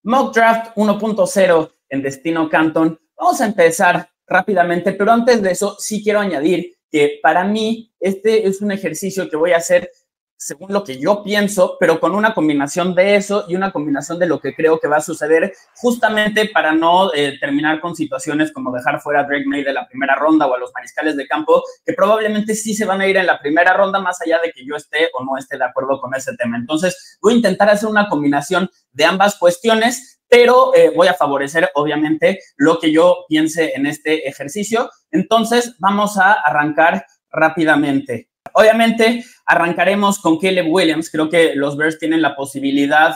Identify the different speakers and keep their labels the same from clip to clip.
Speaker 1: Mock Draft 1.0 en Destino Canton. Vamos a empezar rápidamente, pero antes de eso sí quiero añadir que para mí este es un ejercicio que voy a hacer según lo que yo pienso, pero con una combinación de eso y una combinación de lo que creo que va a suceder, justamente para no terminar con situaciones como dejar fuera a Drake Maye de la primera ronda o a los mariscales de campo, que probablemente sí se van a ir en la primera ronda, más allá de que yo esté o no esté de acuerdo con ese tema. Entonces, voy a intentar hacer una combinación de ambas cuestiones, pero voy a favorecer, obviamente, lo que yo piense en este ejercicio. Entonces, vamos a arrancar rápidamente. Obviamente, arrancaremos con Caleb Williams. Creo que los Bears tienen la posibilidad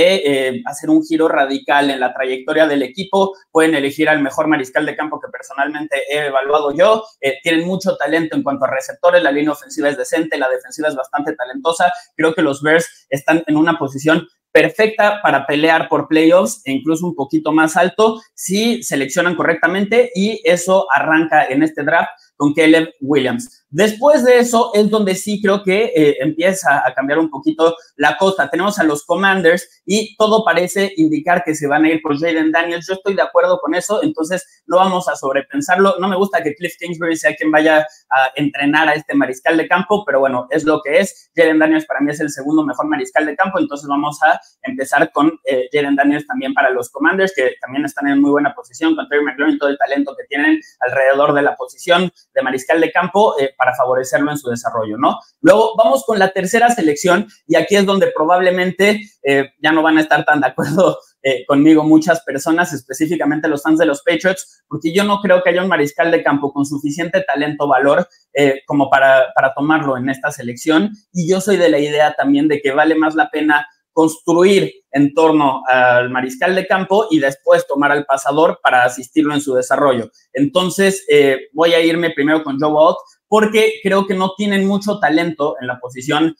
Speaker 1: de hacer un giro radical en la trayectoria del equipo. Pueden elegir al mejor mariscal de campo que personalmente he evaluado yo. Tienen mucho talento en cuanto a receptores. La línea ofensiva es decente, la defensiva es bastante talentosa. Creo que los Bears están en una posición perfecta para pelear por playoffs e incluso un poquito más alto si seleccionan correctamente, y eso arranca en este draft con Caleb Williams. Después de eso es donde sí creo que empieza a cambiar un poquito la cosa. Tenemos a los Commanders y todo parece indicar que se van a ir por Jayden Daniels. Yo estoy de acuerdo con eso, entonces no vamos a sobrepensarlo. No me gusta que Cliff Kingsbury sea quien vaya a entrenar a este mariscal de campo, pero bueno, es lo que es. Jayden Daniels para mí es el segundo mejor mariscal de campo, entonces vamos a empezar con Jayden Daniels también para los Commanders, que también están en muy buena posición con Terry McLaurin, todo el talento que tienen alrededor de la posición de mariscal de campo para favorecerlo en su desarrollo, ¿no? Luego vamos con la tercera selección, y aquí es donde probablemente ya no van a estar tan de acuerdo conmigo muchas personas, específicamente los fans de los Patriots, porque yo no creo que haya un mariscal de campo con suficiente talento, valor, como para tomarlo en esta selección, y yo soy de la idea también de que vale más la pena construir en torno al mariscal de campo y después tomar al pasador para asistirlo en su desarrollo. Entonces, voy a irme primero con Joe Alt, porque creo que no tienen mucho talento en la posición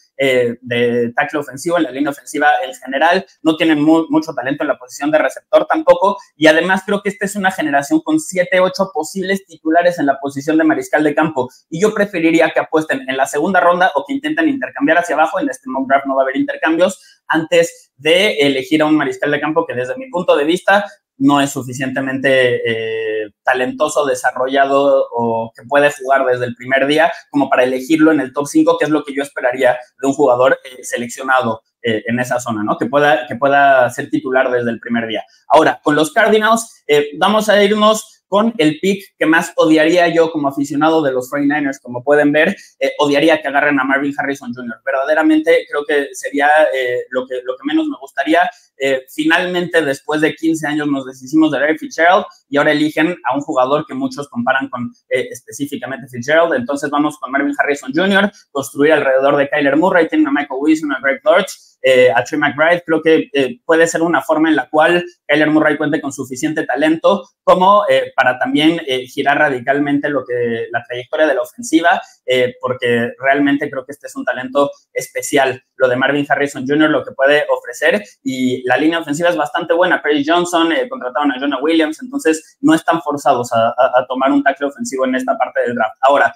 Speaker 1: de tackle ofensivo, en la línea ofensiva en general, no tienen mucho talento en la posición de receptor tampoco, y además creo que esta es una generación con 7, 8 posibles titulares en la posición de mariscal de campo, y yo preferiría que apuesten en la segunda ronda o que intenten intercambiar hacia abajo. En este mock draft no va a haber intercambios, antes de elegir a un mariscal de campo que desde mi punto de vista no es suficientemente talentoso, desarrollado o que puede jugar desde el primer día como para elegirlo en el top 5, que es lo que yo esperaría de un jugador seleccionado en esa zona, ¿no? Que pueda ser titular desde el primer día. Ahora, con los Cardinals, vamos a irnos con el pick que más odiaría yo como aficionado de los 49ers. Como pueden ver, odiaría que agarren a Marvin Harrison Jr. Verdaderamente creo que sería lo que menos me gustaría. Finalmente, después de 15 años nos deshicimos de Larry Fitzgerald y ahora eligen a un jugador que muchos comparan con específicamente Fitzgerald. Entonces vamos con Marvin Harrison Jr., construir alrededor de Kyler Murray, tienen a Michael Wilson, a Greg Dortch, a Trey McBride. Creo que puede ser una forma en la cual Kyler Murray cuente con suficiente talento como para también girar radicalmente la trayectoria de la ofensiva, porque realmente creo que este es un talento especial, lo de Marvin Harrison Jr., lo que puede ofrecer, y la línea ofensiva es bastante buena. Perry Johnson, contrataron a Jonah Williams, entonces no están forzados a tomar un tackle ofensivo en esta parte del draft. Ahora,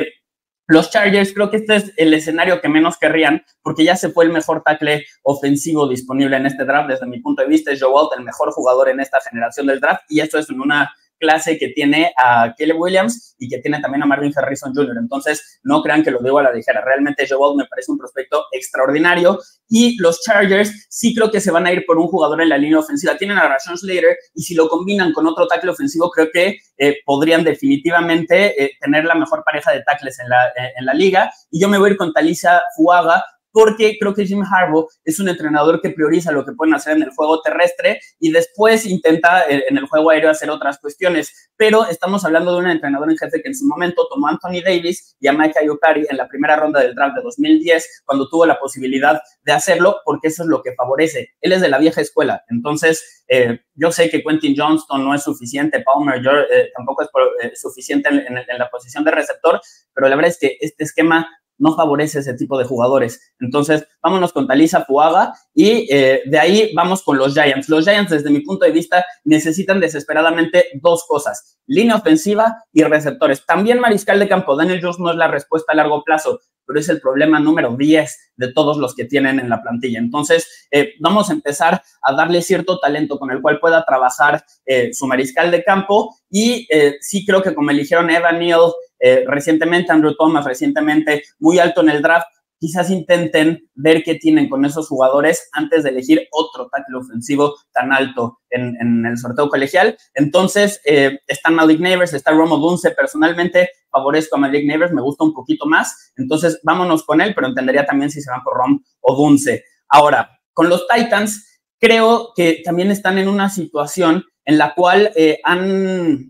Speaker 1: los Chargers, creo que este es el escenario que menos querrían, porque ya se fue el mejor tackle ofensivo disponible en este draft. Desde mi punto de vista, es Joe Alt el mejor jugador en esta generación del draft, y esto es en una clase que tiene a Caleb Williams y que tiene también a Marvin Harrison Jr. Entonces, no crean que lo digo a la ligera. Realmente Joe Alt me parece un prospecto extraordinario, y los Chargers sí creo que se van a ir por un jugador en la línea ofensiva. Tienen a Rashawn Slater, y si lo combinan con otro tackle ofensivo, creo que podrían definitivamente tener la mejor pareja de tackles en la liga, y yo me voy a ir con Talisa Fuaga, porque creo que Jim Harbaugh es un entrenador que prioriza lo que pueden hacer en el juego terrestre y después intenta en el juego aéreo hacer otras cuestiones. Pero estamos hablando de un entrenador en jefe que en su momento tomó a Anthony Davis y a Micah Iupari en la primera ronda del draft de 2010, cuando tuvo la posibilidad de hacerlo, porque eso es lo que favorece. Él es de la vieja escuela. Entonces, yo sé que Quentin Johnston no es suficiente, Palmer tampoco es suficiente en la posición de receptor, pero la verdad es que este esquema no favorece ese tipo de jugadores. Entonces, vámonos con Taliza Fuaga y de ahí vamos con los Giants. Los Giants, desde mi punto de vista, necesitan desesperadamente dos cosas: línea ofensiva y receptores. También mariscal de campo. Daniel Jones no es la respuesta a largo plazo, pero es el problema número 10 de todos los que tienen en la plantilla. Entonces, vamos a empezar a darle cierto talento con el cual pueda trabajar su mariscal de campo y sí creo que como eligieron a Evan Neal recientemente, Andrew Thomas recientemente, muy alto en el draft, quizás intenten ver qué tienen con esos jugadores antes de elegir otro tackle ofensivo tan alto en el sorteo colegial. Entonces, está Malik Neighbors, está Rome Odunze. Personalmente, favorezco a Malik Neighbors, me gusta un poquito más. Entonces, vámonos con él, pero entendería también si se van por Rome Odunze. Ahora, con los Titans, creo que también están en una situación en la cual han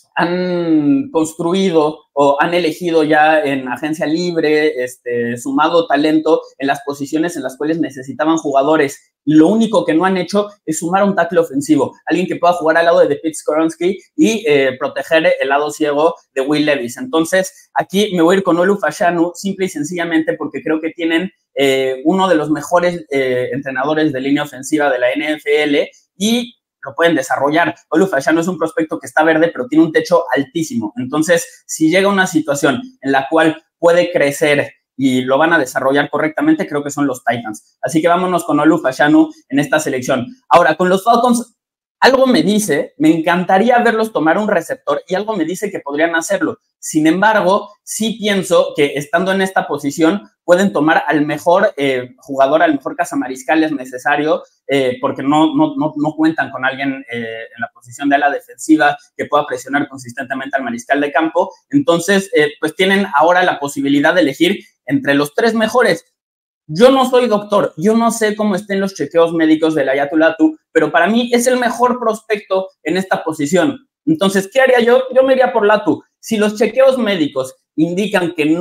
Speaker 1: construido o han elegido ya en agencia libre, sumado talento en las posiciones en las cuales necesitaban jugadores. Y lo único que no han hecho es sumar un tackle ofensivo, alguien que pueda jugar al lado de Pete Skoronski y proteger el lado ciego de Will Levis. Entonces, aquí me voy a ir con Olu Fashanu, simple y sencillamente porque creo que tienen uno de los mejores entrenadores de línea ofensiva de la NFL y lo pueden desarrollar. Olu Fashanu es un prospecto que está verde, pero tiene un techo altísimo. Entonces, si llega una situación en la cual puede crecer y lo van a desarrollar correctamente, creo que son los Titans. Así que vámonos con Olu Fashanu en esta selección. Ahora, con los Falcons, algo me dice, me encantaría verlos tomar un receptor y algo me dice que podrían hacerlo. Sin embargo, sí pienso que estando en esta posición pueden tomar al mejor jugador, al mejor cazamariscales necesario, porque no cuentan con alguien en la posición de ala defensiva que pueda presionar consistentemente al mariscal de campo. Entonces, pues tienen ahora la posibilidad de elegir entre los tres mejores. Yo no soy doctor, yo no sé cómo estén los chequeos médicos de Laiatu Latu, pero para mí es el mejor prospecto en esta posición. Entonces, ¿qué haría yo? Yo me iría por Latu. Si los chequeos médicos indican que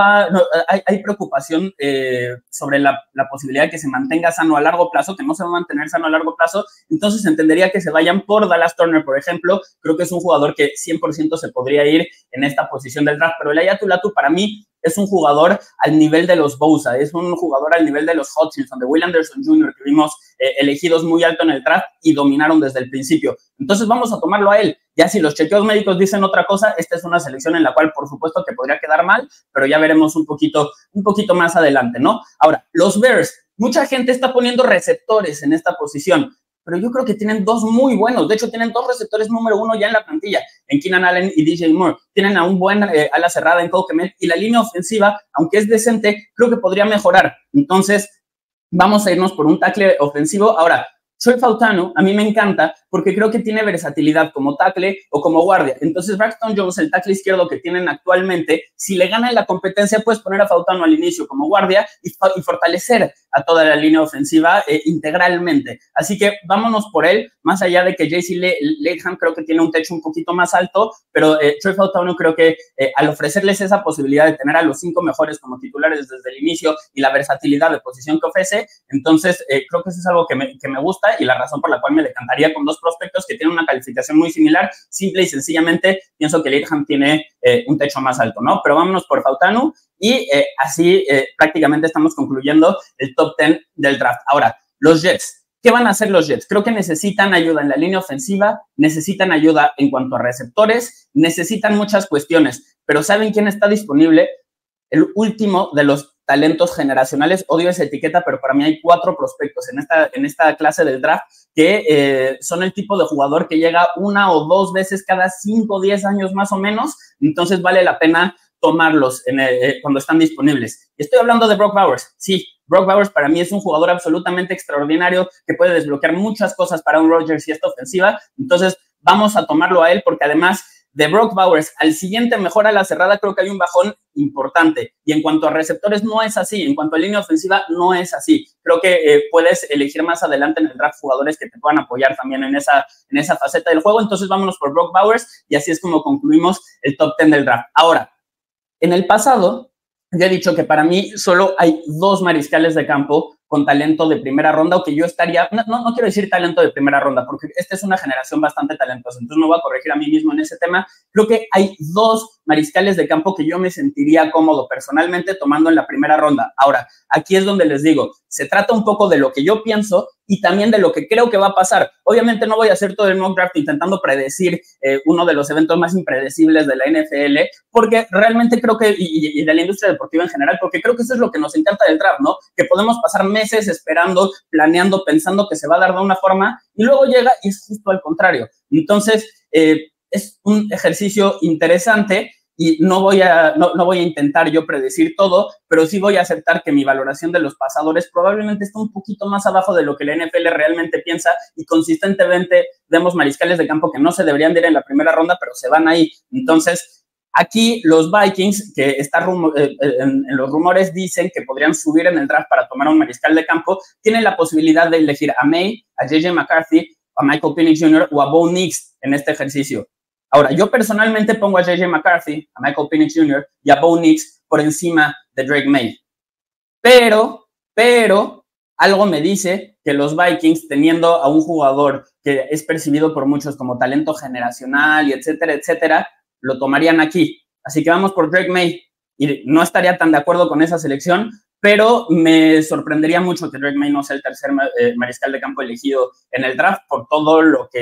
Speaker 1: hay preocupación sobre la posibilidad de que se mantenga sano a largo plazo, que no se va a mantener sano a largo plazo, entonces entendería que se vayan por Dallas Turner, por ejemplo. Creo que es un jugador que 100% se podría ir en esta posición del draft, pero Laiatu Latu para mí es un jugador al nivel de los Bosa, es un jugador al nivel de los Hutchinson, de Will Anderson Jr., que vimos elegidos muy alto en el draft y dominaron desde el principio. Entonces vamos a tomarlo a él. Ya si los chequeos médicos dicen otra cosa, esta es una selección en la cual, por supuesto, que podría quedar mal, pero ya veremos un poquito más adelante, ¿no? Ahora, los Bears, mucha gente está poniendo receptores en esta posición, pero yo creo que tienen dos muy buenos. De hecho, tienen dos receptores número 1 ya en la plantilla, en Keenan Allen y DJ Moore. Tienen a un buen ala cerrada en Cole Kmet y la línea ofensiva, aunque es decente, creo que podría mejorar. Entonces, vamos a irnos por un tackle ofensivo. Ahora, Troy Fautanu a mí me encanta porque creo que tiene versatilidad como tackle o como guardia. Entonces, Braxton Jones, el tackle izquierdo que tienen actualmente, si le ganan la competencia, puedes poner a Fautanu al inicio como guardia y fortalecer a toda la línea ofensiva integralmente. Así que vámonos por él, más allá de que JC Latham creo que tiene un techo un poquito más alto, pero Troy Fautanu creo que al ofrecerles esa posibilidad de tener a los 5 mejores como titulares desde el inicio y la versatilidad de posición que ofrece, entonces creo que eso es algo que me gusta y la razón por la cual me decantaría con dos prospectos que tienen una calificación muy similar. Simple y sencillamente pienso que Latham tiene un techo más alto, ¿no? Pero vámonos por Fautanu y así prácticamente estamos concluyendo el top 10 del draft. Ahora, los Jets. ¿Qué van a hacer los Jets? Creo que necesitan ayuda en la línea ofensiva, necesitan ayuda en cuanto a receptores, necesitan muchas cuestiones, pero ¿saben quién está disponible? El último de los talentos generacionales. Odio esa etiqueta, pero para mí hay 4 prospectos en esta clase del draft que son el tipo de jugador que llega 1 o 2 veces cada 5 o 10 años más o menos. Entonces vale la pena tomarlos cuando están disponibles. Y estoy hablando de Brock Bowers. Sí, Brock Bowers para mí es un jugador absolutamente extraordinario que puede desbloquear muchas cosas para un Rodgers y esta ofensiva. Entonces vamos a tomarlo a él porque además de Brock Bowers al siguiente mejor a la cerrada, creo que hay un bajón importante. Y en cuanto a receptores, no es así. En cuanto a línea ofensiva, no es así. Creo que puedes elegir más adelante en el draft jugadores que te puedan apoyar también en esa faceta del juego. Entonces, vámonos por Brock Bowers y así es como concluimos el top 10 del draft. Ahora, en el pasado, ya he dicho que para mí solo hay 2 mariscales de campo con talento de primera ronda, o que yo estaría, no quiero decir talento de primera ronda, porque esta es una generación bastante talentosa, entonces me voy a corregir a mí mismo en ese tema. Creo que hay 2 mariscales de campo que yo me sentiría cómodo personalmente tomando en la primera ronda. Ahora, aquí es donde les digo, se trata un poco de lo que yo pienso y también de lo que creo que va a pasar. Obviamente no voy a hacer todo el mock draft intentando predecir uno de los eventos más impredecibles de la NFL, porque realmente creo que, y de la industria deportiva en general, porque creo que eso es lo que nos encanta del draft, ¿no? Que podemos pasar meses esperando, planeando, pensando que se va a dar de una forma y luego llega y es justo al contrario. Entonces, es un ejercicio interesante y no voy a intentar yo predecir todo, pero sí voy a aceptar que mi valoración de los pasadores probablemente está un poquito más abajo de lo que la NFL realmente piensa y consistentemente vemos mariscales de campo que no se deberían de ir en la primera ronda, pero se van ahí. Entonces, aquí los Vikings, que en los rumores dicen que podrían subir en el draft para tomar un mariscal de campo, tienen la posibilidad de elegir a May, a J.J. McCarthy, a Michael Penix Jr. o a Bo Nix en este ejercicio. Ahora, yo personalmente pongo a J.J. McCarthy, a Michael Penix Jr. y a Bo Nix por encima de Drake May. Pero, algo me dice que los Vikings, teniendo a un jugador que es percibido por muchos como talento generacional y etcétera, etcétera, lo tomarían aquí. Así que vamos por Drake May. Y no estaría tan de acuerdo con esa selección, pero me sorprendería mucho que Drake May no sea el tercer mariscal de campo elegido en el draft por todo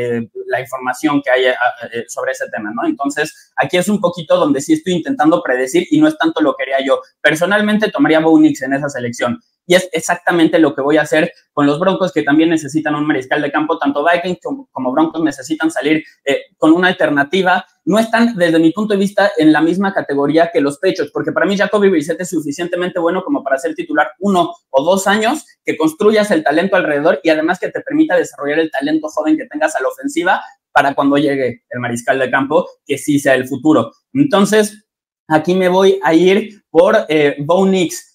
Speaker 1: la información que hay sobre ese tema, ¿no? Entonces, aquí es un poquito donde sí estoy intentando predecir y no es tanto lo que haría yo. Personalmente tomaría a Bo Nix en esa selección. Y es exactamente lo que voy a hacer con los Broncos, que también necesitan un mariscal de campo. Tanto Vikings como Broncos necesitan salir con una alternativa. No están, desde mi punto de vista, en la misma categoría que los Patriots, porque para mí Jacoby Brissett es suficientemente bueno como para ser titular 1 o 2 años, que construyas el talento alrededor y además que te permita desarrollar el talento joven que tengas a la ofensiva para cuando llegue el mariscal de campo, que sí sea el futuro. Entonces, aquí me voy a ir por Bo Nix.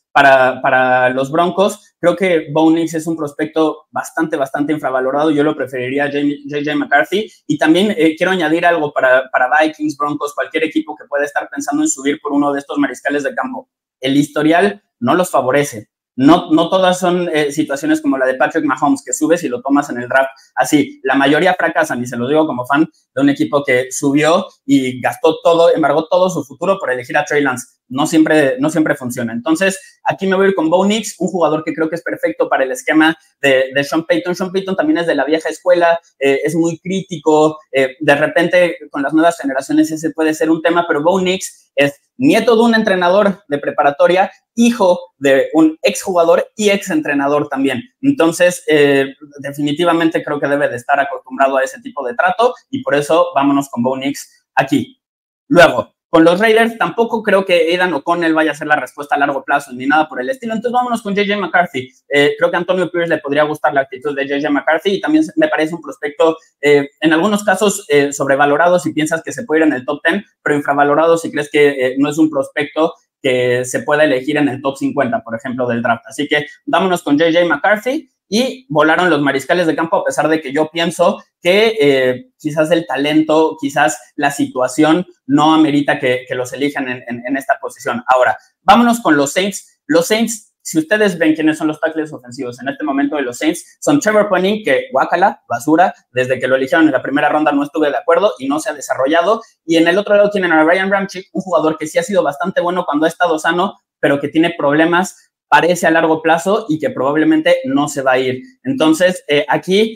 Speaker 1: Para los Broncos, creo que Bo Nix es un prospecto bastante infravalorado. Yo lo preferiría a J.J. McCarthy. Y también quiero añadir algo para Vikings, Broncos, cualquier equipo que pueda estar pensando en subir por uno de estos mariscales de campo. El historial no los favorece. No todas son situaciones como la de Patrick Mahomes, que subes y lo tomas en el draft así. La mayoría fracasan, y se lo digo como fan de un equipo que subió y gastó todo, embargó todo su futuro por elegir a Trey Lance. No siempre funciona. Entonces, aquí me voy a ir con Bo Nix, un jugador que creo que es perfecto para el esquema de Sean Payton. Sean Payton también es de la vieja escuela, es muy crítico. De repente, con las nuevas generaciones ese puede ser un tema, pero Bo Nix es nieto de un entrenador de preparatoria, hijo de un exjugador y exentrenador también. Entonces, definitivamente creo que debe de estar acostumbrado a ese tipo de trato y por eso vámonos con Bo Nix aquí. Luego, con los Raiders tampoco creo que Aidan O'Connell vaya a ser la respuesta a largo plazo ni nada por el estilo. Entonces vámonos con J.J. McCarthy. Creo que a Antonio Pierce le podría gustar la actitud de J.J. McCarthy y también me parece un prospecto en algunos casos sobrevalorado si piensas que se puede ir en el top 10, pero infravalorado si crees que no es un prospecto que se pueda elegir en el top 50, por ejemplo, del draft. Así que vámonos con J.J. McCarthy. Y volaron los mariscales de campo, a pesar de que yo pienso que quizás el talento, quizás la situación no amerita que los elijan en esta posición. Ahora, vámonos con los Saints. Los Saints, si ustedes ven quiénes son los tackles ofensivos en este momento de los Saints, son Trevor Penning, que guácala, basura, desde que lo eligieron en la primera ronda no estuve de acuerdo y no se ha desarrollado. Y en el otro lado tienen a Ryan Ramczyk, un jugador que sí ha sido bastante bueno cuando ha estado sano, pero que tiene problemas parece a largo plazo y que probablemente no se va a ir. Entonces, aquí,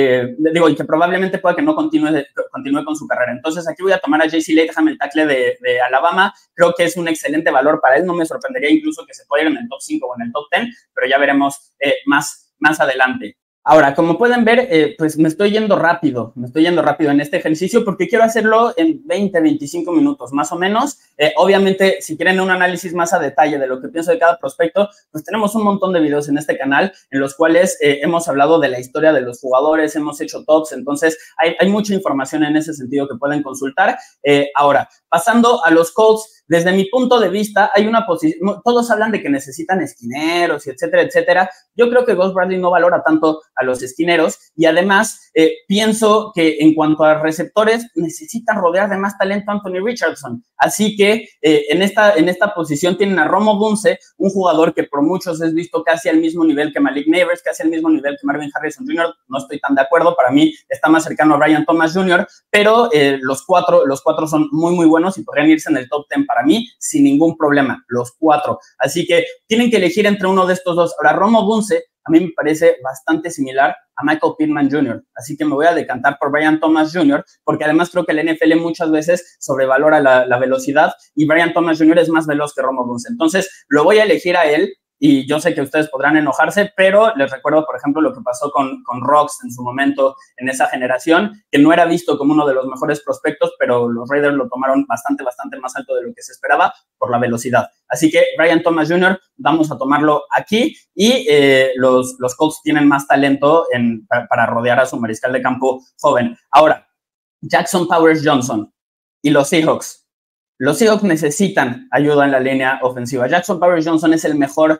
Speaker 1: y que probablemente pueda que no continúe con su carrera. Entonces, aquí voy a tomar a J.C. Latham, el tackle de Alabama. Creo que es un excelente valor para él. No me sorprendería incluso que se pueda ir en el top 5 o en el top 10, pero ya veremos más adelante. Ahora, como pueden ver, pues me estoy yendo rápido en este ejercicio porque quiero hacerlo en 20-25 minutos, más o menos. Obviamente, si quieren un análisis más a detalle de lo que pienso de cada prospecto, pues tenemos un montón de videos en este canal en los cuales hemos hablado de la historia de los jugadores, hemos hecho tops, entonces hay mucha información en ese sentido que pueden consultar. Ahora, pasando a los Colts, Desde mi punto de vista, hay una posición, todos hablan de que necesitan esquineros y etcétera, etcétera. Yo creo que Gus Bradley no valora tanto a los esquineros y además pienso que en cuanto a receptores necesitan rodear de más talento a Anthony Richardson. Así que en esta posición tienen a Rome Odunze, un jugador que por muchos es visto casi al mismo nivel que Malik Nabers, casi al mismo nivel que Marvin Harrison Jr. No estoy tan de acuerdo, para mí está más cercano a Brian Thomas Jr., pero los cuatro son muy, muy buenos y podrían irse en el top 10 para mí sin ningún problema, los cuatro. Así que tienen que elegir entre uno de estos dos. Ahora, Rome Odunze a mí me parece bastante similar a Michael Pittman Jr., así que me voy a decantar por Brian Thomas Jr., porque además creo que la NFL muchas veces sobrevalora la velocidad y Brian Thomas Jr. es más veloz que Rome Odunze. Entonces, lo voy a elegir a él. Y yo sé que ustedes podrán enojarse, pero les recuerdo, por ejemplo, lo que pasó con Rocks en su momento en esa generación, que no era visto como uno de los mejores prospectos, pero los Raiders lo tomaron bastante más alto de lo que se esperaba por la velocidad. Así que Brian Thomas Jr., vamos a tomarlo aquí y los Colts tienen más talento para rodear a su mariscal de campo joven. Ahora, Jackson Powers Johnson y los Seahawks. Los Seahawks necesitan ayuda en la línea ofensiva. Jackson Powers Johnson es el mejor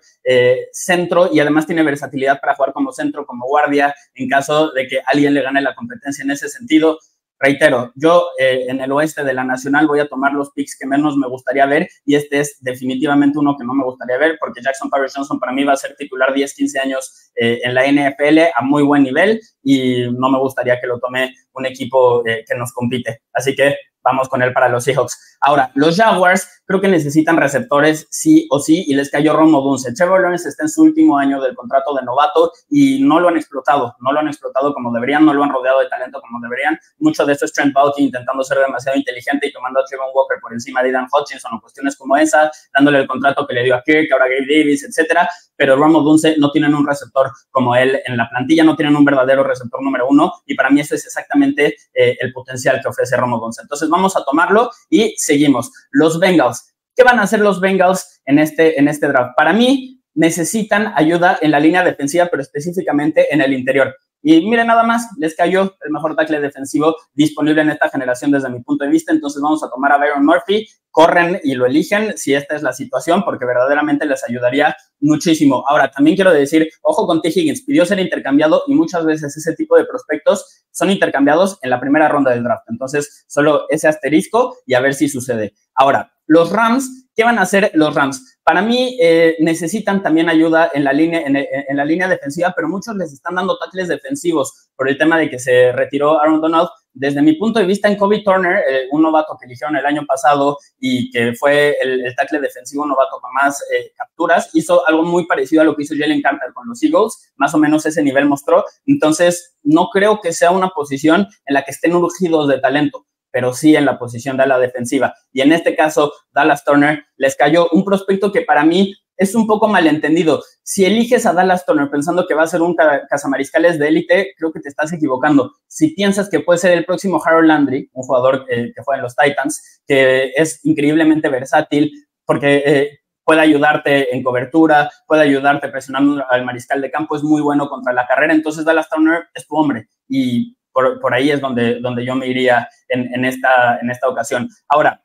Speaker 1: centro y además tiene versatilidad para jugar como centro, como guardia, en caso de que alguien le gane la competencia en ese sentido. Reitero, yo en el oeste de la Nacional voy a tomar los picks que menos me gustaría ver y este es definitivamente uno que no me gustaría ver porque Jackson Powers Johnson para mí va a ser titular 10, 15 años en la NFL a muy buen nivel y no me gustaría que lo tome un equipo que nos compite. Así que vamos con él para los Seahawks. Ahora, los Jaguars creo que necesitan receptores sí o sí y les cayó Rome Odunze. Trevor Lawrence está en su último año del contrato de novato y no lo han explotado como deberían, no lo han rodeado de talento como deberían. Mucho de esto es Trent Baalke intentando ser demasiado inteligente y tomando a Trevon Walker por encima de Aidan Hutchinson o cuestiones como esa, dándole el contrato que le dio a Kirk, ahora Gabe Davis, etcétera. Pero Rome Odunze no tienen un receptor como él en la plantilla, no tienen un verdadero receptor número uno y para mí ese es exactamente el potencial que ofrece Rome Odunze. Entonces vamos a tomarlo y seguimos. Los Bengals. ¿Qué van a hacer los Bengals en este draft? Para mí necesitan ayuda en la línea defensiva, pero específicamente en el interior. Y miren, nada más, les cayó el mejor tackle defensivo disponible en esta generación desde mi punto de vista. Entonces vamos a tomar a Byron Murphy, corren y lo eligen si esta es la situación, porque verdaderamente les ayudaría muchísimo. Ahora, también quiero decir, ojo con T. Higgins, pidió ser intercambiado y muchas veces ese tipo de prospectos son intercambiados en la primera ronda del draft. Entonces, solo ese asterisco y a ver si sucede. Ahora, los Rams, ¿qué van a hacer los Rams? Para mí necesitan también ayuda en la línea defensiva, pero muchos les están dando tackles defensivos por el tema de que se retiró Aaron Donald. Desde mi punto de vista, en Kobe Turner, un novato que eligieron el año pasado y que fue el tackle defensivo novato con más capturas, hizo algo muy parecido a lo que hizo Jalen Carter con los Eagles, más o menos ese nivel mostró. Entonces, no creo que sea una posición en la que estén urgidos de talento, pero sí en la posición de la defensiva. Y en este caso, Dallas Turner les cayó un prospecto que para mí es un poco malentendido. Si eliges a Dallas Turner pensando que va a ser un cazamariscales de élite, creo que te estás equivocando. Si piensas que puede ser el próximo Harold Landry, un jugador que juega en los Titans, que es increíblemente versátil, porque puede ayudarte en cobertura, puede ayudarte presionando al mariscal de campo, es muy bueno contra la carrera, entonces Dallas Turner es tu hombre y por ahí es donde yo me iría en esta ocasión. Ahora,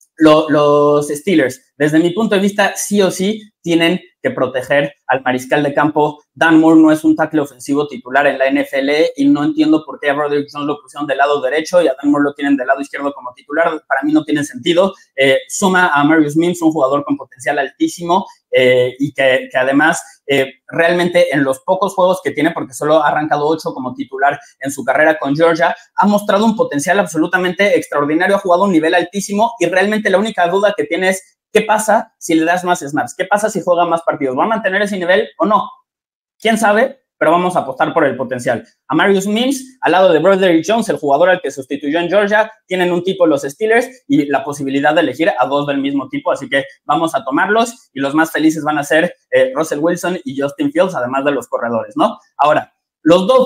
Speaker 1: los Steelers, desde mi punto de vista, sí o sí tienen que proteger al mariscal de campo. Dan Moore no es un tackle ofensivo titular en la NFL y no entiendo por qué a Broderick Jones lo pusieron del lado derecho y a Dan Moore lo tienen del lado izquierdo como titular. Para mí no tiene sentido. Suma a Marius Mims, un jugador con potencial altísimo y que además realmente en los pocos juegos que tiene, porque solo ha arrancado 8 como titular en su carrera con Georgia, ha mostrado un potencial absolutamente extraordinario, ha jugado a un nivel altísimo y realmente la única duda que tiene es ¿qué pasa si le das más snaps? ¿Qué pasa si juega más partidos? ¿Va a mantener ese nivel o no? ¿Quién sabe? Pero vamos a apostar por el potencial. A Marius Mims, al lado de Broderick Jones, el jugador al que sustituyó en Georgia, tienen un tipo los Steelers y la posibilidad de elegir a 2 del mismo tipo, así que vamos a tomarlos y los más felices van a ser Russell Wilson y Justin Fields, además de los corredores, ¿no? Ahora, los Dolphins,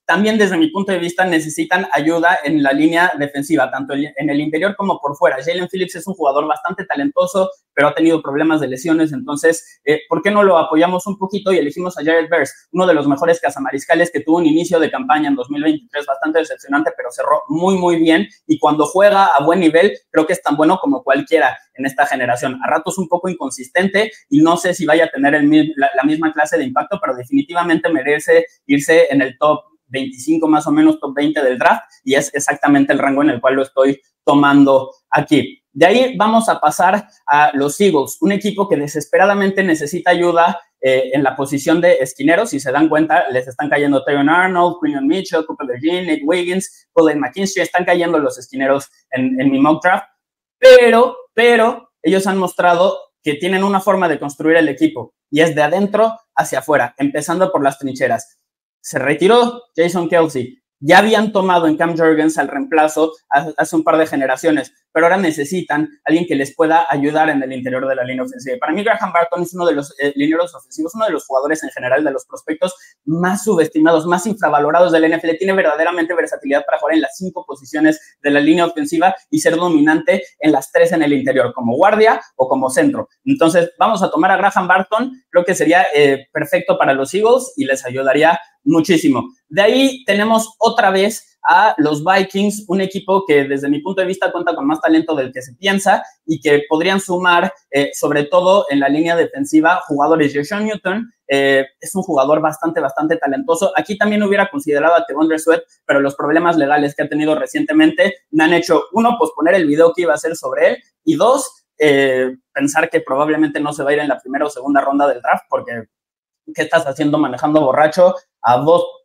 Speaker 1: también desde mi punto de vista necesitan ayuda en la línea defensiva, tanto en el interior como por fuera. Jalen Phillips es un jugador bastante talentoso, pero ha tenido problemas de lesiones, entonces, ¿por qué no lo apoyamos un poquito y elegimos a Jared Verse, uno de los mejores cazamariscales que tuvo un inicio de campaña en 2023 bastante decepcionante, pero cerró muy, muy bien, y cuando juega a buen nivel, creo que es tan bueno como cualquiera en esta generación. A ratos un poco inconsistente y no sé si vaya a tener la misma clase de impacto, pero definitivamente merece irse en el top 25 más o menos, top 20 del draft, y es exactamente el rango en el cual lo estoy tomando aquí. De ahí vamos a pasar a los Eagles, un equipo que desesperadamente necesita ayuda en la posición de esquineros. Si se dan cuenta, les están cayendo Tyron Arnold, Quinyon Mitchell, Cooper DeJean, Nate Wiggins, Colin McKinstry, están cayendo los esquineros en mi mock draft, pero ellos han mostrado que tienen una forma de construir el equipo, y es de adentro hacia afuera, empezando por las trincheras. Se retiró Jason Kelce. Ya habían tomado en Cam Jurgens al reemplazo hace un par de generaciones, pero ahora necesitan alguien que les pueda ayudar en el interior de la línea ofensiva. Para mí, Graham Barton es uno de los linieros ofensivos, uno de los jugadores en general, de los prospectos más subestimados, más infravalorados del NFL. Tiene verdaderamente versatilidad para jugar en las 5 posiciones de la línea ofensiva y ser dominante en las 3 en el interior, como guardia o como centro. Entonces, vamos a tomar a Graham Barton. Creo que sería perfecto para los Eagles y les ayudaría muchísimo. De ahí tenemos otra vez a los Vikings, un equipo que desde mi punto de vista cuenta con más talento del que se piensa y que podrían sumar, sobre todo en la línea defensiva, jugadores. Joshua Newton es un jugador bastante talentoso. Aquí también hubiera considerado a TeVondre Sweat, pero los problemas legales que ha tenido recientemente me han hecho, 1, posponer el video que iba a hacer sobre él, y 2, pensar que probablemente no se va a ir en la primera o segunda ronda del draft, porque ¿qué estás haciendo manejando borracho a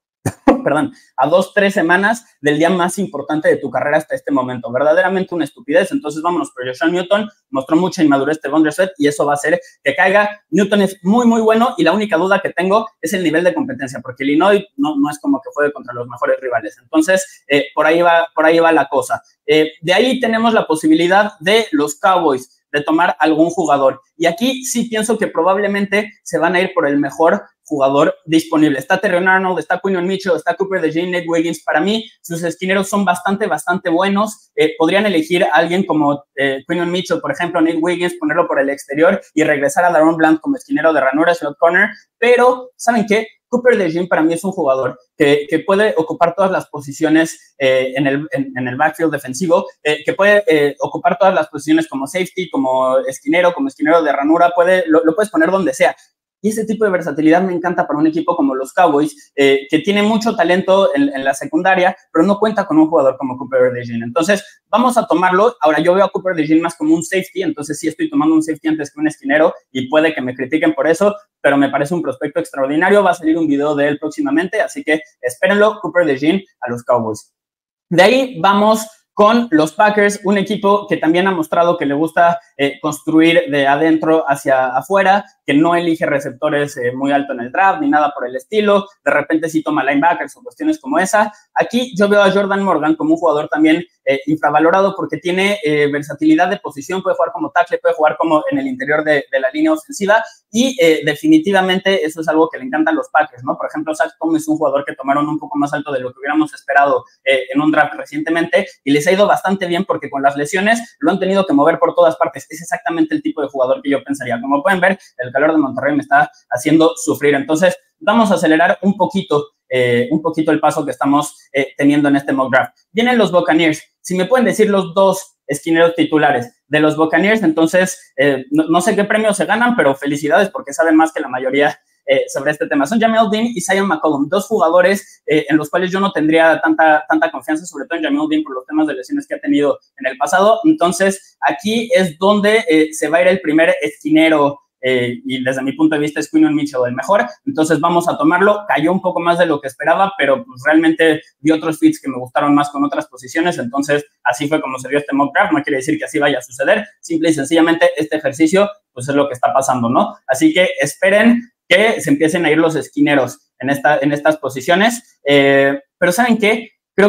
Speaker 1: 3 semanas del día más importante de tu carrera hasta este momento? Verdaderamente una estupidez. Entonces vámonos por Joshua Newton. Mostró mucha inmadurez TeVondre Sweat y eso va a hacer que caiga. Newton es muy, muy bueno, y la única duda que tengo es el nivel de competencia, porque Illinois no es como que juegue contra los mejores rivales. Entonces, por ahí va la cosa. De ahí tenemos la posibilidad de los Cowboys de tomar algún jugador. Y aquí sí pienso que probablemente se van a ir por el mejor jugador disponible. Está Tyron Arnold, está Quinyon Mitchell, está Cooper DeJean, Nate Wiggins. Para mí, sus esquineros son bastante buenos. Podrían elegir a alguien como Quinyon Mitchell, por ejemplo, Nate Wiggins, ponerlo por el exterior y regresar a Daron Bland como esquinero de ranura, slot corner. Pero, ¿saben qué? Cooper DeJean para mí es un jugador que puede ocupar todas las posiciones en el backfield defensivo, que puede ocupar todas las posiciones como safety, como esquinero de ranura, lo puedes poner donde sea. Y ese tipo de versatilidad me encanta para un equipo como los Cowboys, que tiene mucho talento en la secundaria, pero no cuenta con un jugador como Cooper DeJean. Entonces, vamos a tomarlo. Ahora, yo veo a Cooper DeJean más como un safety, entonces sí estoy tomando un safety antes que un esquinero, y puede que me critiquen por eso, pero me parece un prospecto extraordinario. Va a salir un video de él próximamente, así que espérenlo, Cooper DeJean a los Cowboys. De ahí vamos con los Packers, un equipo que también ha mostrado que le gusta construir de adentro hacia afuera, que no elige receptores muy alto en el draft ni nada por el estilo. De repente sí toma linebackers o cuestiones como esa. Aquí yo veo a Jordan Morgan como un jugador también infravalorado, porque tiene versatilidad de posición, puede jugar como tackle, puede jugar como en el interior de la línea ofensiva, y definitivamente eso es algo que le encantan los Packers, ¿no? Por ejemplo, Zach Tom es un jugador que tomaron un poco más alto de lo que hubiéramos esperado en un draft recientemente, y les ha ido bastante bien porque con las lesiones lo han tenido que mover por todas partes. Es exactamente el tipo de jugador que yo pensaría. Como pueden ver, el calor de Monterrey me está haciendo sufrir. Entonces, vamos a acelerar un poquito el paso que estamos teniendo en este mock draft. Vienen los Buccaneers. Si me pueden decir los 2 esquineros titulares de los Buccaneers, entonces no sé qué premios se ganan, pero felicidades porque saben más que la mayoría sobre este tema. Son Jamel Dean y Zion McCollum, 2 jugadores en los cuales yo no tendría tanta confianza, sobre todo en Jamel Dean por los temas de lesiones que ha tenido en el pasado. Entonces, aquí es donde se va a ir el primer esquinero, y desde mi punto de vista es Quinyon Mitchell el mejor. Entonces vamos a tomarlo. Cayó un poco más de lo que esperaba, pero pues realmente vi otros fits que me gustaron más con otras posiciones. Entonces así fue como se dio este mock draft. No quiere decir que así vaya a suceder, simple y sencillamente este ejercicio pues es lo que está pasando, ¿no? Así que esperen que se empiecen a ir los esquineros en estas posiciones, pero ¿saben qué? Creo que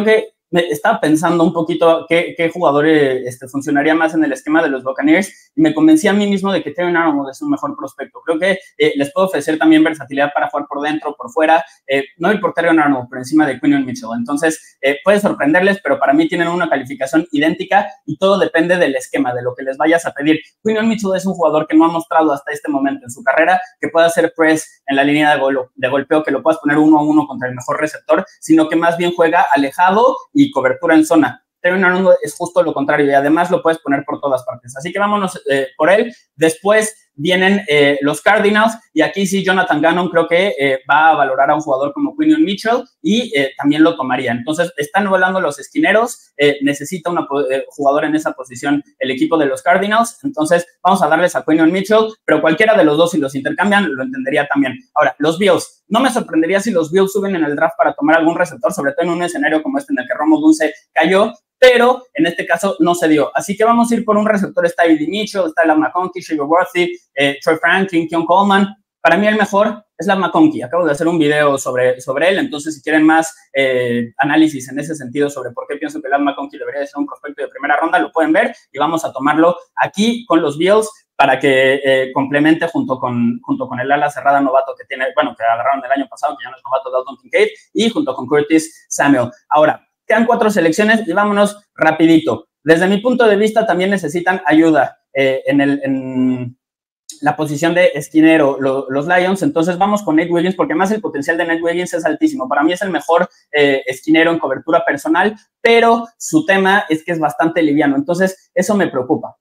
Speaker 1: estaba pensando un poquito qué jugador funcionaría más en el esquema de los Buccaneers y me convencí a mí mismo de que Terry Arnold es un mejor prospecto. Creo que les puedo ofrecer también versatilidad para jugar por dentro, por fuera. No ir por Terry Arnold por encima de Quinyon Mitchell. Entonces, puede sorprenderles, pero para mí tienen una calificación idéntica y todo depende del esquema, de lo que les vayas a pedir. Quinyon Mitchell es un jugador que no ha mostrado hasta este momento en su carrera que pueda hacer press en la línea de golpeo, que lo puedas poner 1-1 contra el mejor receptor, sino que más bien juega alejado y cobertura en zona. Terry Arnold es justo lo contrario y además lo puedes poner por todas partes. Así que vámonos por él. Después vienen los Cardinals y aquí sí Jonathan Gannon creo que va a valorar a un jugador como Quinyon Mitchell y también lo tomaría. Entonces están volando los esquineros, necesita un jugador en esa posición el equipo de los Cardinals, entonces vamos a darles a Quinyon Mitchell, pero cualquiera de los dos si los intercambian lo entendería también. Ahora, los Bills, no me sorprendería si los Bills suben en el draft para tomar algún receptor, sobre todo en un escenario como este en el que Romo Dunce cayó, pero en este caso no se dio. Así que vamos a ir por un receptor. Está Eddie Mitchell, está Ladd McConkey, Shaver Worthy, Troy Franklin, Keon Coleman. Para mí el mejor es Ladd McConkey. Acabo de hacer un video sobre él, entonces si quieren más análisis en ese sentido sobre por qué pienso que Ladd McConkey debería de ser un prospecto de primera ronda, lo pueden ver y vamos a tomarlo aquí con los Bills para que complemente junto con el ala cerrada novato que tiene, bueno, que agarraron el año pasado, que ya no es novato, Dalton Kincaid, y junto con Curtis Samuel. Ahora, quedan 4 selecciones y vámonos rapidito. Desde mi punto de vista también necesitan ayuda en la posición de esquinero los Lions, entonces vamos con Nate Wiggins porque además el potencial de Nate Wiggins es altísimo. Para mí es el mejor esquinero en cobertura personal, pero su tema es que es bastante liviano, entonces eso me preocupa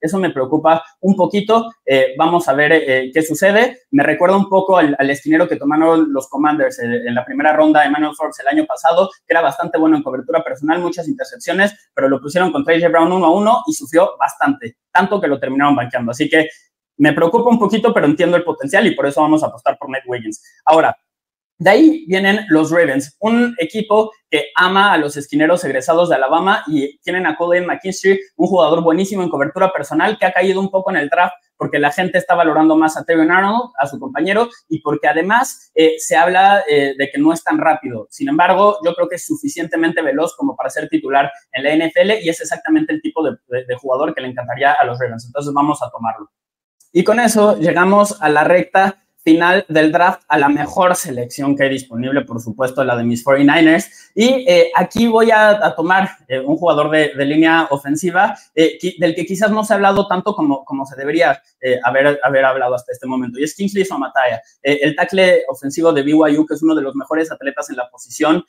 Speaker 1: un poquito. Vamos a ver qué sucede. Me recuerda un poco al esquinero que tomaron los Commanders en la primera ronda, Emmanuel Forbes, el año pasado, que era bastante bueno en cobertura personal, muchas intercepciones, pero lo pusieron contra AJ Brown 1-1 y sufrió bastante, tanto que lo terminaron banqueando. Así que me preocupa un poquito, pero entiendo el potencial y por eso vamos a apostar por Nate Wiggins. Ahora, de ahí vienen los Ravens, un equipo que ama a los esquineros egresados de Alabama y tienen a Colin McKinstry, un jugador buenísimo en cobertura personal que ha caído un poco en el draft porque la gente está valorando más a Terry Arnold, a su compañero, y porque además se habla de que no es tan rápido. Sin embargo, yo creo que es suficientemente veloz como para ser titular en la NFL y es exactamente el tipo de jugador que le encantaría a los Ravens. Entonces vamos a tomarlo. Y con eso llegamos a la recta final del draft, a la mejor selección que hay disponible, por supuesto, la de mis 49ers. Y aquí voy a tomar un jugador de línea ofensiva del que quizás no se ha hablado tanto como se debería haber hablado hasta este momento. Y es Kingsley Suamataia, el tackle ofensivo de BYU, que es uno de los mejores atletas en la posición.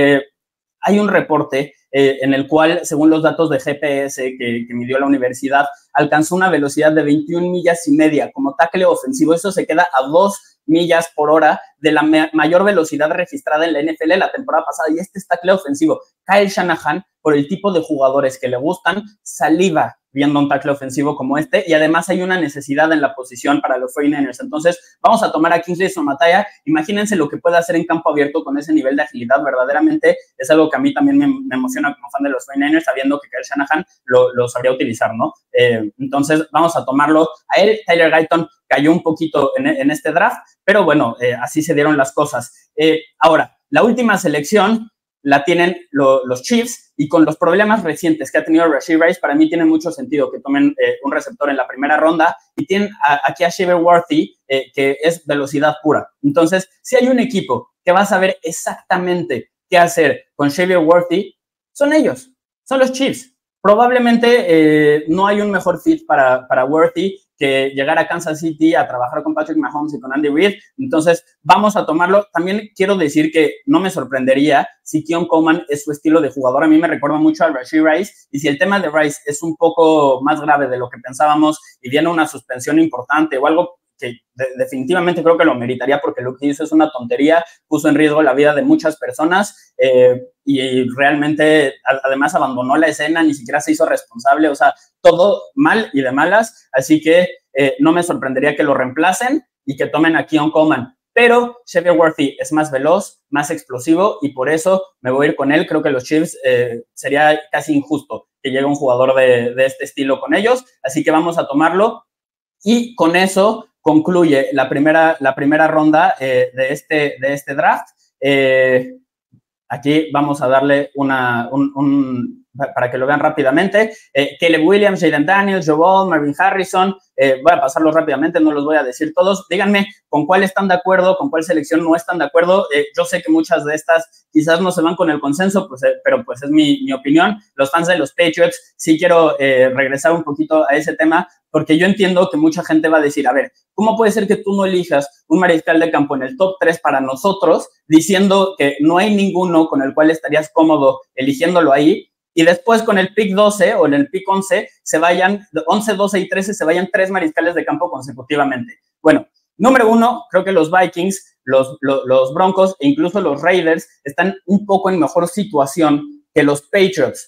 Speaker 1: Hay un reporte en el cual, según los datos de GPS que midió la universidad, alcanzó una velocidad de 21 millas y media como tackle ofensivo. Eso se queda a 2 millas por hora de la mayor velocidad registrada en la NFL la temporada pasada. Y este es tackle ofensivo. Kyle Shanahan, por el tipo de jugadores que le gustan, saliva viendo un tackle ofensivo como este, y además hay una necesidad en la posición para los 49ers. Entonces, vamos a tomar a Kingsley Suamataia. Imagínense lo que puede hacer en campo abierto con ese nivel de agilidad. Verdaderamente es algo que a mí también me emociona como fan de los 49ers, sabiendo que Kyle Shanahan lo sabría utilizar, ¿no? Entonces, vamos a tomarlo a él. Tyler Guyton cayó un poquito en este draft, pero bueno, así se dieron las cosas. Ahora, la última selección la tienen los Chiefs, y con los problemas recientes que ha tenido Rashee Rice, para mí tiene mucho sentido que tomen un receptor en la primera ronda, y tienen aquí a Shaver Worthy, que es velocidad pura. Entonces, si hay un equipo que va a saber exactamente qué hacer con Shaver Worthy, son ellos, son los Chiefs. Probablemente no hay un mejor fit para Worthy que llegar a Kansas City a trabajar con Patrick Mahomes y con Andy Reid. Entonces, vamos a tomarlo. También quiero decir que no me sorprendería si Keon Coleman es su estilo de jugador. A mí me recuerda mucho a Rashee Rice, y si el tema de Rice es un poco más grave de lo que pensábamos y viene una suspensión importante o algo que definitivamente creo que lo meritaría porque lo que hizo es una tontería, puso en riesgo la vida de muchas personas y realmente además abandonó la escena, ni siquiera se hizo responsable, o sea, todo mal y de malas, así que no me sorprendería que lo reemplacen y que tomen a Keon Coleman. Pero Shaver Worthy es más veloz, más explosivo, y por eso me voy a ir con él. Creo que los Chiefs sería casi injusto que llegue un jugador de este estilo con ellos, así que vamos a tomarlo. Y con eso concluye la primera ronda de este draft. Aquí vamos a darle para que lo vean rápidamente. Caleb Williams, Jaden Daniels, Joe Ball, Marvin Harrison. Voy a pasarlos rápidamente, no los voy a decir todos. Díganme con cuál están de acuerdo, con cuál selección no están de acuerdo. Yo sé que muchas de estas quizás no se van con el consenso, pero pues es mi opinión. Los fans de los Patriots, sí quiero regresar un poquito a ese tema, porque yo entiendo que mucha gente va a decir, a ver, ¿cómo puede ser que tú no elijas un mariscal de campo en el top 3 para nosotros, diciendo que no hay ninguno con el cual estarías cómodo eligiéndolo ahí? Y después con el pick 12 o en el pick 11 se vayan, 11, 12 y 13 se vayan 3 mariscales de campo consecutivamente. Bueno, número 1, creo que los Vikings, los Broncos e incluso los Raiders están un poco en mejor situación que los Patriots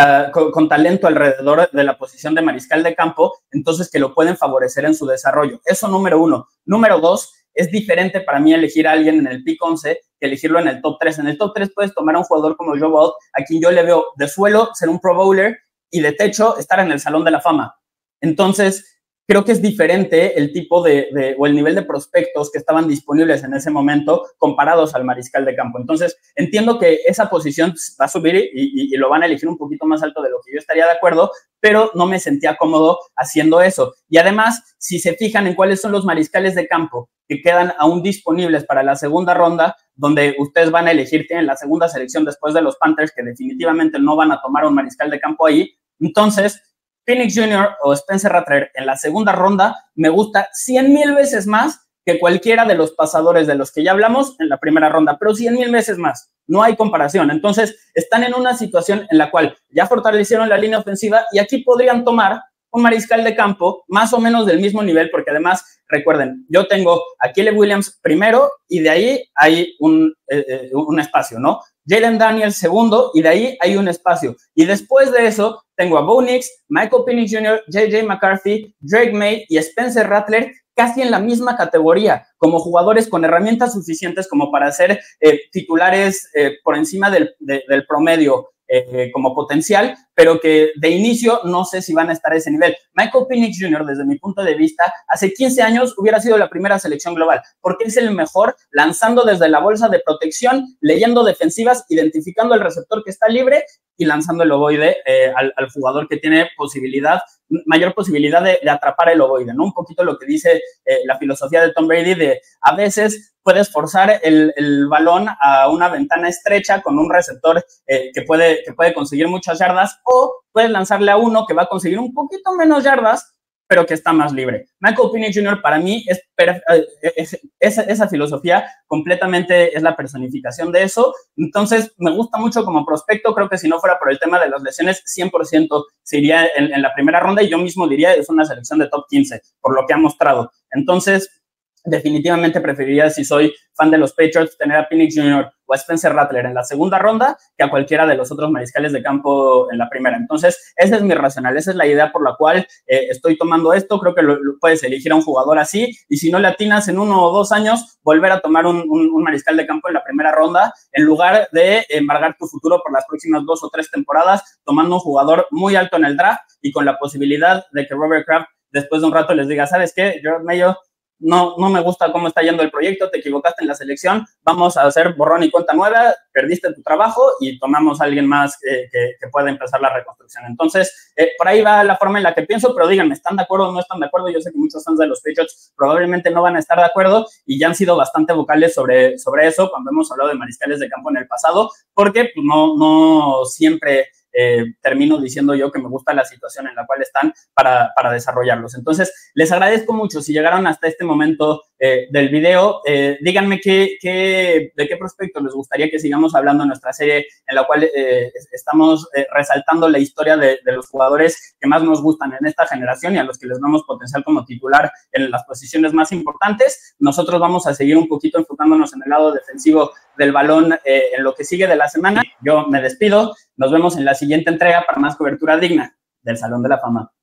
Speaker 1: con talento alrededor de la posición de mariscal de campo, entonces que lo pueden favorecer en su desarrollo. Eso número 1. Número 2, es diferente para mí elegir a alguien en el pick 11 que elegirlo en el top 3. En el top 3 puedes tomar a un jugador como Joe Ball, a quien yo le veo de suelo ser un Pro Bowler y de techo estar en el Salón de la Fama. Entonces, creo que es diferente el tipo o el nivel de prospectos que estaban disponibles en ese momento comparados al mariscal de campo. Entonces, entiendo que esa posición va a subir y lo van a elegir un poquito más alto de lo que yo estaría de acuerdo, pero no me sentía cómodo haciendo eso. Y además, si se fijan en cuáles son los mariscales de campo que quedan aún disponibles para la segunda ronda, donde ustedes van a elegir, tienen la segunda selección después de los Panthers, que definitivamente no van a tomar un mariscal de campo ahí. Entonces, Penix Jr. o Spencer Rattler en la segunda ronda me gusta 100,000 veces más que cualquiera de los pasadores de los que ya hablamos en la primera ronda, pero 100,000 veces más. No hay comparación. Entonces, están en una situación en la cual ya fortalecieron la línea ofensiva y aquí podrían tomar un mariscal de campo más o menos del mismo nivel, porque además, recuerden, yo tengo a Caleb Williams primero y de ahí hay un espacio, ¿no? Jaden Daniels segundo y de ahí hay un espacio. Y después de eso, tengo a Bo Nix, Michael Penix Jr., J.J. McCarthy, Drake May y Spencer Rattler casi en la misma categoría, como jugadores con herramientas suficientes como para ser titulares por encima del promedio como potencial, pero que de inicio no sé si van a estar a ese nivel. Michael Penix Jr., desde mi punto de vista, hace 15 años hubiera sido la primera selección global, porque es el mejor lanzando desde la bolsa de protección, leyendo defensivas, identificando el receptor que está libre y lanzando el ovoide al jugador que tiene mayor posibilidad de atrapar el ovoide, ¿no? Un poquito lo que dice la filosofía de Tom Brady de a veces puedes forzar el balón a una ventana estrecha con un receptor que puede conseguir muchas yardas, o puedes lanzarle a uno que va a conseguir un poquito menos yardas, pero que está más libre. Michael Penix Jr. para mí esa filosofía completamente es la personificación de eso. Entonces, me gusta mucho como prospecto. Creo que si no fuera por el tema de las lesiones, 100% se iría en la primera ronda y yo mismo diría es una selección de top 15, por lo que ha mostrado. Entonces, definitivamente preferiría, si soy fan de los Patriots, tener a Penix Jr. o a Spencer Rattler en la segunda ronda que a cualquiera de los otros mariscales de campo en la primera. Entonces, ese es mi racional, esa es la idea por la cual estoy tomando esto. Creo que lo puedes elegir a un jugador así y si no le atinas en 1 o 2 años, volver a tomar un mariscal de campo en la primera ronda en lugar de embargar tu futuro por las próximas 2 o 3 temporadas tomando un jugador muy alto en el draft y con la posibilidad de que Robert Kraft después de un rato les diga, ¿sabes qué? Gerard Mayo, no me gusta cómo está yendo el proyecto, te equivocaste en la selección, vamos a hacer borrón y cuenta nueva, perdiste tu trabajo y tomamos a alguien más que pueda empezar la reconstrucción. Entonces, por ahí va la forma en la que pienso, pero díganme, ¿están de acuerdo o no están de acuerdo? Yo sé que muchos fans de los Patriots probablemente no van a estar de acuerdo y ya han sido bastante vocales sobre eso cuando hemos hablado de mariscales de campo en el pasado, porque pues, no siempre termino diciendo yo que me gusta la situación en la cual están para desarrollarlos. Entonces, les agradezco mucho. Si llegaron hasta este momento del video, díganme de qué prospecto les gustaría que sigamos hablando en nuestra serie en la cual estamos resaltando la historia de los jugadores que más nos gustan en esta generación y a los que les damos potencial como titular en las posiciones más importantes. Nosotros vamos a seguir un poquito enfocándonos en el lado defensivo del balón en lo que sigue de la semana. Yo me despido. Nos vemos en la siguiente entrega para más cobertura digna del Salón de la Fama.